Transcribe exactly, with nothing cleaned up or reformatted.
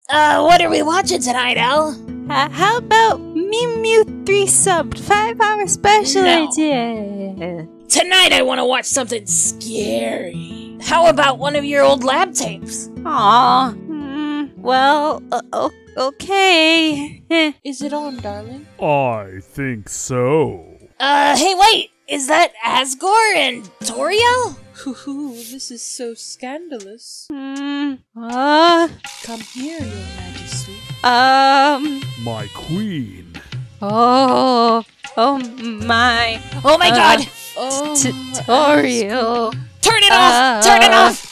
Uh, what are we watching tonight, Al? Uh, how about Mew Mew three subbed five hour special No. idea? Tonight I want to watch something scary. How about one of your old lab tapes? Aw, mm, well, uh, o- okay. Is it on, darling? I think so. Uh, hey wait, is that Asgore and Toriel? Hoo-hoo, this is so scandalous. Hmm, uh, Come here, your majesty. um, My queen. oh, oh my, Oh my Uh, god! Oh, tutorial. Turn it uh, off! Turn it off!